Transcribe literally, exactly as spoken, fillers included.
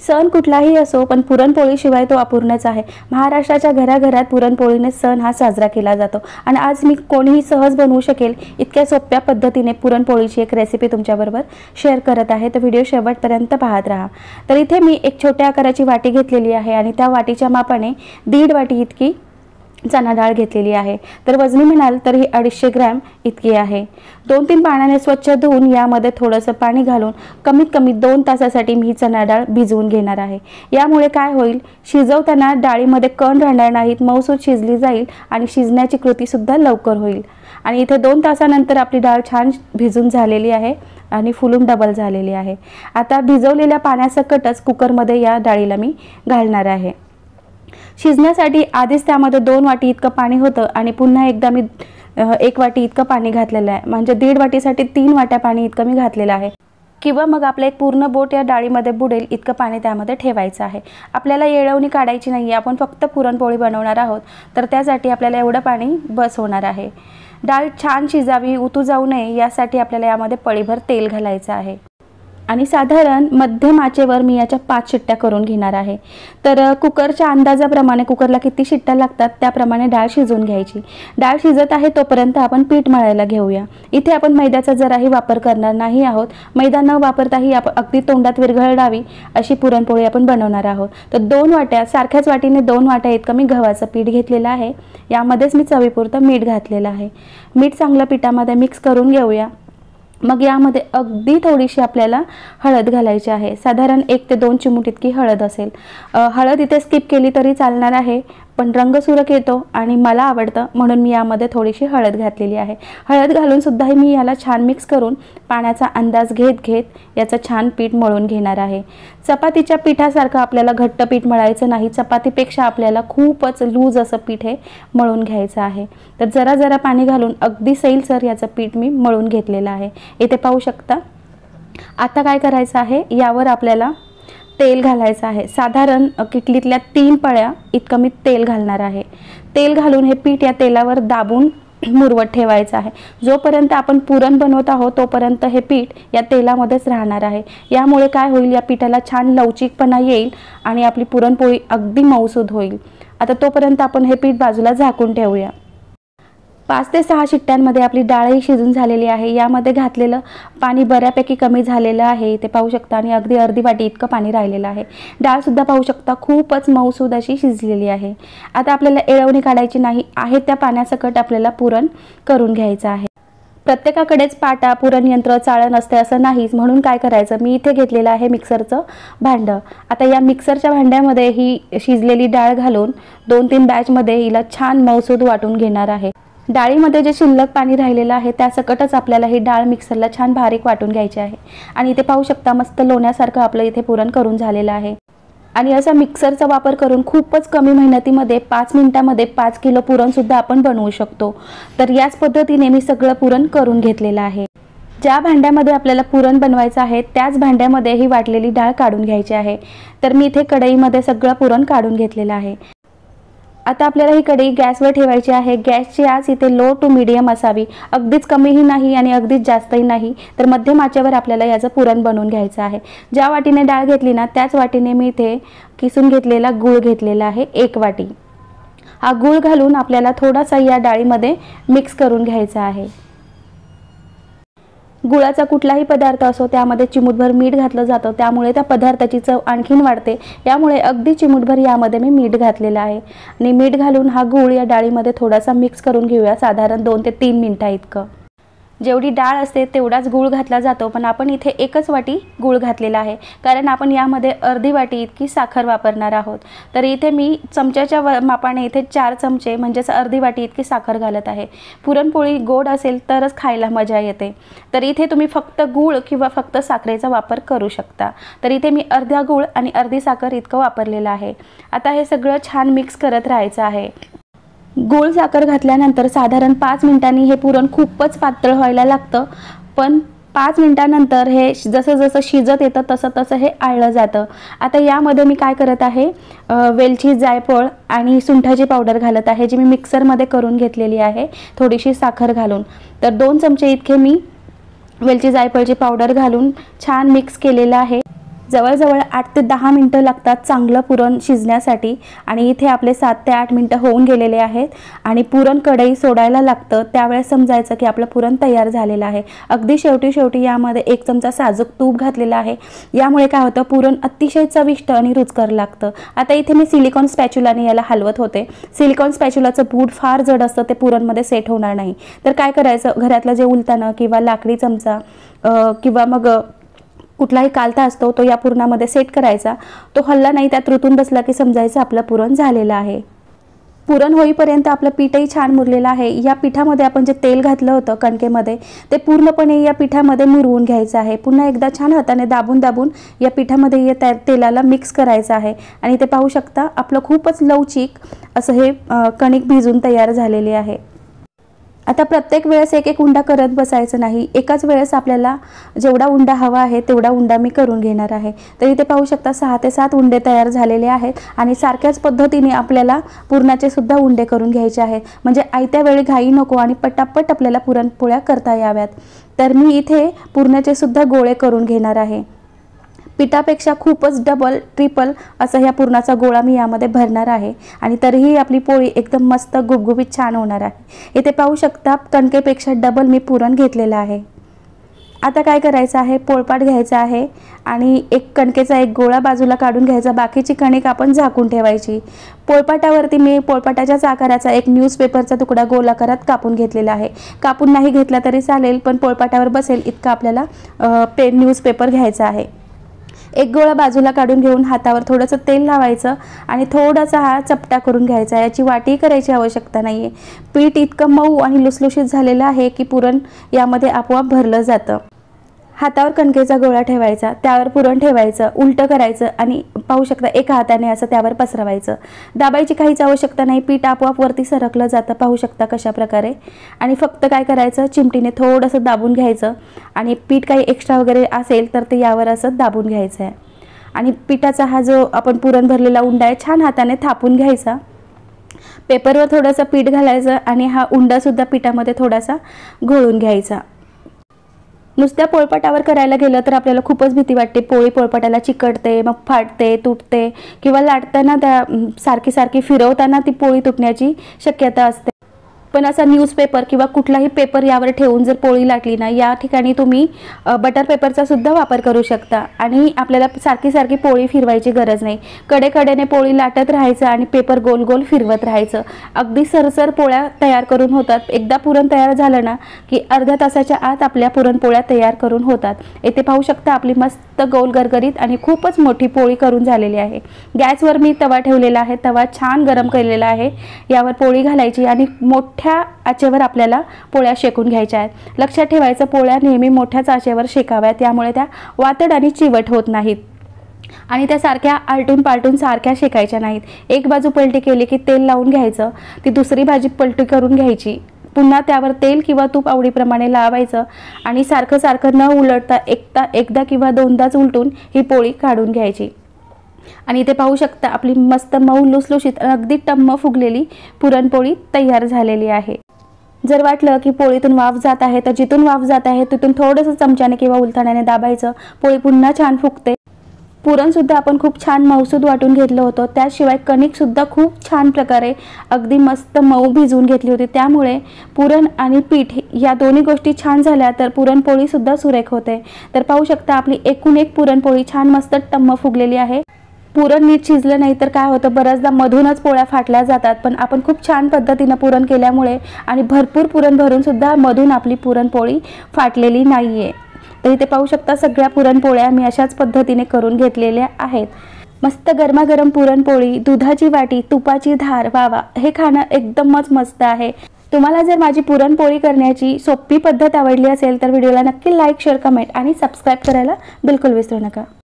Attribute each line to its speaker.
Speaker 1: सण कुठलाही असो पण पुरणपोळीशिवाय तो अपूर्णच आहे। महाराष्ट्राच्या घराघरात पुरणपोळीने सण हा साजरा केला जातो आणि आज मी कोणीही सहज बनवू शकेल इतक्या सोप्या पद्धतीने पुरणपोळीची एक रेसिपी तुमच्याबरोबर शेअर करत आहे। तर व्हिडिओ शेवटपर्यंत पाहत राहा। तर इथे मी एक छोट्या आकाराची वाटी घेतलेली आहे आणि त्या वाटीच्या मापाने दीड वाटी इतकी चना डाळ घेतलेली आहे। तर वजनी म्हणाल तर ही अडीचशे ग्रॅम इतकी आहे। दोन तीन पाण्याने स्वच्छ धुवून यामध्ये थोडंसं पाणी घालून कमीत कमी दोन तासासाठी मी ही चना डाळ भिजवून घेणार आहे। यामुळे काय होईल, शिजवताना डाळीमध्ये कण राहणार नाहीत, मऊसूत शिजली जाईल आणि शिजण्याची कृती सुद्धा लवकर होईल। आणि इथे दोन तासानंतर आपली डाळ छान भिजून झालेली आहे आणि फुलून डबल झालेली आहे। आता भिजवलेल्या पाण्यासकटच कुकरमध्ये या डाळीला मी घालणार आहे। शिजण्यासाठी आधीच त्यामध्ये दोन वाटी इतकं पाणी होतं आणि पुन्हा एकदा मी एक वाटी इतकं पाणी घातलेलं आहे, म्हणजे दीड वाटीसाठी तीन वाट्या पाणी इतकं मी घातलेलं आहे। किंवा मग आपलं एक पूर्ण बोट या डाळीमध्ये बुडेल इतकं पाणी त्यामध्ये ठेवायचं आहे। आपल्याला येळवणी काढायची नाही, आपण फक्त पुरणपोळी बनवणार आहोत, तर त्यासाठी आपल्याला एवढं पाणी बस होणार आहे। डाळ छान शिजावी, उतू जाऊ नये यासाठी आपल्याला यामध्ये पळीभर तेल घालायचं आहे आणि साधारण मध्यम आचेवर मी याच्या पाच शिट्ट्या करून घेणार आहे। तर कुकरच्या अंदाजाप्रमाणे कुकरला किती शिट्ट्या लागतात त्याप्रमाणे डाळ शिजवून घ्यायची। डाळ शिजत आहे तोपर्यंत आपण पीठ मळायला घेऊया। इथे आपण मैद्याचा जराही वापर करणार नाही आहोत। मैदा न वापरताही आपण अगदी तोंडात विरघळावी अशी पुरणपोळी आपण बनवणार आहोत। तर दोन वाट्या सारख्याच वाटीने दोन वाट्या इतकं मी गव्हाचं पीठ घेतलेलं आहे। यामध्येच मी चवीपुरतं मीठ घातलेलं आहे। मीठ चांगलं पिठामध्ये मिक्स करून घेऊया। मग यामध्ये अगदी थोडीशी आपल्याला हळद घालायची आहे, साधारण एक ते दोन चिमूट इतकी हळद असेल। हळद इथे स्किप केली तरी चालणार आहे, पण रंग सुरेख येतो आणि मला आवडतं म्हणून मी यामध्ये थोडीशी हळद घातलेली आहे। हळद घालून सुद्धा मी याला छान मिक्स करून पाण्याचा अंदाज घेत घेत याचं छान पीठ मळून घेणार आहे। चपातीच्या पिठासारखं आपल्याला घट्ट पीठ मळायचं नाही, चपातीपेक्षा आपल्याला खूपच लूज असं पीठ हे मळून घ्यायचं आहे। तर जरा जरा पाणी घालून अगदी सैलसर याचं पीठ मी मळून घेतलेलं आहे, इथे पाहू शकता। आता काय करायचं आहे, यावर आपल्याला तेल घालायचं आहे। साधारण किटलीतल्या तीन पळ्या इतकं मी तेल घालणार आहे। तेल घालून हे पीठ या तेलावर दाबून मुरवत ठेवायचं आहे। जोपर्यंत आपण पुरण बनवत आहोत तोपर्यंत हे पीठ या तेलामध्येच राहणार आहे। यामुळे काय होईल, या पिठाला छान लवचिकपणा येईल आणि आपली पुरणपोळी अगदी मऊसूद होईल। आता तोपर्यंत आपण हे पीठ बाजूला झाकून ठेवूया। पाच ते सहा शिट्ट्यांमध्ये आपली डाळही शिजून झालेली आहे। यामध्ये घातलेलं पाणी बऱ्यापैकी कमी झालेलं आहे, इथे पाहू शकता, आणि अगदी अर्धी वाटी इतकं पाणी राहिलेलं आहे। डाळ सुद्धा पाहू शकता खूपच मऊसूद अशी शिजलेली आहे। आता आपल्याला येळवणी काढायची नाही आहे, त्या पाण्यासकट आपल्याला पुरण करून घ्यायचं आहे। प्रत्येकाकडेच पाटा, पुरण यंत्र, चाळण असते असं नाहीच, म्हणून काय करायचं, मी इथे घेतलेलं आहे मिक्सरचं भांडं। आता या मिक्सरच्या भांड्यामध्ये ही शिजलेली डाळ घालून दोन तीन बॅचमध्ये हिला छान मऊसूद वाटून घेणार आहे। डाळीमध्ये जे शिल्लक पाणी राहिलेलं आहे त्यासकटच आपल्याला ही डाळ मिक्सरला छान बारीक वाटून घ्यायची आहे। आणि इथे पाहू शकता मस्त लोण्यासारखं आपलं इथे पुरण करून झालेलं आहे। आणि असा मिक्सरचा वापर करून खूपच कमी मेहनतीमध्ये पाच मिनिटांमध्ये पाच किलो पुरणसुद्धा आपण बनवू शकतो। तर याच पद्धतीने मी सगळं पुरण करून घेतलेलं आहे। ज्या भांड्यामध्ये आपल्याला पुरण बनवायचं आहे त्याच भांड्यामध्ये ही वाटलेली डाळ काढून घ्यायची आहे। तर मी इथे कढईमध्ये सगळं पुरण काढून घेतलेलं आहे। आता आपल्याला ही कढई गॅसवर ठेवायची आहे। गॅसची आच इथे लो टू मीडियम असावी, अगदीच कमीही नाही आणि अगदीच जास्तही नाही। तर मध्यम आचेवर आपल्याला याचं पुरण बनवून घ्यायचं आहे। ज्या वाटीने डाळ घेतली ना त्याच वाटीने मी इथे किसून घेतलेला गूळ घेतलेला आहे, एक वाटी। हा गूळ घालून आपल्याला थोडासा या डाळीमध्ये मिक्स करून घ्यायचा आहे। गुळाचा कुठलाही पदार्थ असो त्यामध्ये चिमूटभर मीठ घातलं जातं, त्यामुळे त्या पदार्थाची चव आणखीन वाढते। यामुळे अगदी चिमूटभर यामध्ये मी मीठ घातलेलं आहे आणि मीठ घालून हा गूळ या डाळीमध्ये थोडासा मिक्स करून घेऊया, साधारण दोन ते तीन मिनिटं इतकं। जेवढी डाळ असते तेवढाच गूळ घातला जातो, पण आपण इथे एकच वाटी गूळ घातलेला आहे कारण आपण यामध्ये अर्धी वाटी इतकी साखर वापरणार आहोत। तर इथे मी चमच्याच्या मापाने इथे चार चमचे म्हणजेच अर्धी वाटी इतकी साखर घालत आहे। पुरणपोळी गोड असेल तरच खायला मजा येते, तर इथे तुम्ही फक्त गूळ किंवा फक्त साखरेचा वापर करू शकता। तर इथे मी अर्धा गूळ आणि अर्धी साखर इतकं वापरलेलं आहे। आता हे सगळं छान मिक्स करत राहायचं आहे। गूळ साखर घातल्यानंतर साधारण पाच मिनिटांनी हे पुरण खूपच पातळ व्हायला लागतं, पण पाच मिनिटांनंतर हे जसं जसं शिजत येतं तसं तसं हे आळलं जातं। आता यामध्ये मी काय करत आहे, वेलची, जायफळ आणि सुंठाची पावडर घालत आहे, जी मी मिक्सरमध्ये करून घेतलेली आहे थोडीशी साखर घालून। तर दोन चमचे इतके मी वेलची, जायफळची पावडर घालून छान मिक्स केलेलं आहे। जवळजवळ आठ ते दहा मिनटं लागतात चांगलं पुरण शिजण्यासाठी आणि इथे आपले सात ते आठ मिनटं होऊन गेलेले आहेत आणि पुरण कढई सोडायला लागतं त्यावेळेस समजायचं की आपलं पुरण तयार झालेलं आहे। अगदी शेवटी शेवटी यामध्ये एक चमचा साजूक तूप घातलेला आहे, यामुळे काय होतं पुरण अतिशय चविष्ट आणि रुचकर लागतं। आता इथे मी सिलिकॉन स्पॅच्युलाने याला हलवत होते। सिलिकॉन स्पॅच्युलाचं बूट फार जड असतं, ते पुरणमध्ये सेट होणार नाही। तर काय करायचं, घरातलं जे उलतानं किंवा लाकडी चमचा किंवा मग कुठलाही कालता असतो तो या पुरणामध्ये सेट करायचा। तो हल्ला नाही, त्यात रुतून बसला की समजायचं आपलं पुरण झालेलं आहे। पुरण होईपर्यंत आपलं पीठही छान मुरलेलं आहे। या पिठामध्ये आपण जे तेल घातलं होतं कणकेमध्ये ते पूर्णपणे या पिठामध्ये मुरवून घ्यायचं आहे। पुन्हा एकदा छान हाताने दाबून दाबून या पिठामध्ये या तेलाला मिक्स करायचं आहे आणि ते पाहू शकता आपलं खूपच लवचिक असं हे कणिक भिजून तयार झालेले आहे। आता प्रत्येक वेळेस एक एक उंडा करत बसायचं नाही, एकाच वेळेस आपल्याला जेवढा उंडा हवा आहे तेवढा उंडा मी करून घेणार आहे। तर इथे पाहू शकता सहा ते सात उंडे तयार झालेले आहेत आणि सारख्याच पद्धतीने आपल्याला पुरणाचे सुद्धा उंडे करून घ्यायचे आहेत, म्हणजे आयत्या वेळी घाई नको आणि पटापट आपल्याला पुरणपोळ्या करता याव्यात। तर मी इथे पुरणाचे सुद्धा गोळे करून घेणार आहे। पिठापेक्षा खूपच डबल ट्रिपल असा ह्या पुरणाचा गोळा मी यामध्ये भरणार आहे आणि तरीही आपली पोळी एकदम मस्त गुबगुबीत छान होणार आहे। इथे पाहू शकता कणकेपेक्षा डबल मी पुरण घेतलेलं आहे। आता काय करायचं आहे, पोळपाट घ्यायचा आहे आणि एक कणकेचा एक गोळा बाजूला काढून घ्यायचा, बाकीची कणिक आपण झाकून ठेवायची। पोळपाटावरती मी पोळपाटाच्याच आकाराचा एक न्यूजपेपरचा तुकडा गोल आकारात कापून घेतलेला आहे। कापून नाही घेतला तरी चालेल, पण पोळपाटावर बसेल इतका आपल्याला पे न्यूजपेपर घ्यायचा आहे। एक गोळा बाजूला काढून घेऊन हातावर थोडंसं तेल लावायचं आणि थोडासा हा चपटा करून घ्यायचा। याची वाटी करायची आवश्यकता नाहीये। पीठ इतकं मऊ आणि लुसलुशीत झालेलं आहे की पुरण यामध्ये आपोआप भरलं जातं। हातावर कणकेचा गोळा ठेवायचा, त्यावर पुरण ठेवायचं, उलटं करायचं आणि पाहू शकता एका हाताने असं त्यावर पसरवायचं। दाबायची काहीच आवश्यकता नाही, पीठ आपोआप वरती सरकलं जातं, पाहू शकता कशा प्रकारे। आणि फक्त काय करायचं, चिमटीने थोडंसं दाबून घ्यायचं आणि पीठ काही एक्स्ट्रा वगैरे असेल तर ते यावर असं दाबून घ्यायचं आहे आणि पिठाचा हा जो आपण पुरण भरलेला उंडा आहे छान हाताने थापून घ्यायचा। पेपरवर थोडंसं पीठ घालायचं आणि हा उंडा सुद्धा पिठामध्ये थोडासा घोळून घ्यायचा। नुसत्या पोळपाटावर करायला गेलं तर आपल्याला खूपच भीती वाटते, पोळी पोळपाटाला चिकटते, मग फाटते, तुटते किंवा लाटताना त्या सारखी सारखी फिरवताना ती पोळी तुटण्याची शक्यता असते। पण असा न्यूजपेपर किंवा कुठलाही पेपर यावर ठेवून जर पोळी लाटली ना, या ठिकाणी तुम्ही बटर पेपरचा सुद्धा वापर करू शकता आणि आपल्याला सारखी सारखी पोळी फिरवायची गरज नाही। कडेकडेने पोळी लाटत राहायचं आणि पेपर गोल गोल फिरवत राहायचं। अगदी सरसर पोळ्या तयार करून होतात। एकदा पुरण तयार झालं ना की अर्ध्या तासाच्या आत आपल्या पुरणपोळ्या तयार करून होतात। इथे पाहू शकता आपली मस्त गोल गरगरीत आणि खूपच मोठी पोळी करून झालेली आहे। गॅसवर मी तवा ठेवलेला आहे, तवा छान गरम केलेला आहे, यावर पोळी घालायची आणि मोठ्या आचेवर आपल्याला पोळ्या शेकून घ्यायच्या आहेत। लक्षात ठेवायचं, पोळ्या नेहमी मोठ्याच आचेवर शेकाव्यात, त्यामुळे त्या वातड आणि चिवट होत नाहीत आणि त्या सारख्या आलटून पालटून सारख्या शेकायच्या नाहीत। एक बाजू पलटी केली की तेल लावून घ्यायचं, ती दुसरी भाजी पलटी करून घ्यायची, पुन्हा त्यावर तेल किंवा तूप आवडीप्रमाणे लावायचं आणि सारखं सारखं न उलटता एकदा एकदा किंवा दोनदाच उलटून ही पोळी काढून घ्यायची। आणि इथे पाहू शकता आपली मस्त मऊ लुसलुशीत अगदी टम्म फुगलेली पुरणपोळी तयार झालेली आहे। जर वाटलं की पोळीतून वाफ जात आहे तर जिथून वाफ जात आहे तिथून थोडंसं चमच्याने किंवा उलथण्याने दाबायचं, पोळी पुन्हा छान फुगते। पुरण सुद्धा आपण खूप छान मऊसूद वाटून घेतलं होतं, त्याशिवाय कणिक सुद्धा खूप छान प्रकारे अगदी मस्त मऊ भिजवून घेतली होती, त्यामुळे पुरण आणि पीठ या दोन्ही गोष्टी छान झाल्या तर पुरणपोळी सुद्धा सुरेख होते। तर पाहू शकता आपली एकूण एक पुरणपोळी छान मस्त टम्म फुगलेली आहे। पुरण नीट शिजलं नाही तर काय होतं, बऱ्याचदा मधूनच पोळ्या फाटल्या जातात, पण आपण खूप छान पद्धतीने पुरण केल्यामुळे आणि भरपूर पुरण भरून सुद्धा मधून आपली पुरणपोळी फाटलेली नाहीये। तर इथे पाहू शकता सगळ्या पुरणपोळ्या मी अशाच पद्धतीने करून घेतलेल्या आहेत। मस्त गरमागरम पुरणपोळी, दुधाची वाटी, तुपाची धार, वावा, हे खाणं एकदमच मस्त आहे। तुम्हाला जर माझी पुरणपोळी करण्याची सोपी पद्धत आवडली असेल तर व्हिडिओला नक्की लाईक, शेअर, कमेंट आणि सबस्क्राईब करायला बिलकुल विसरू नका।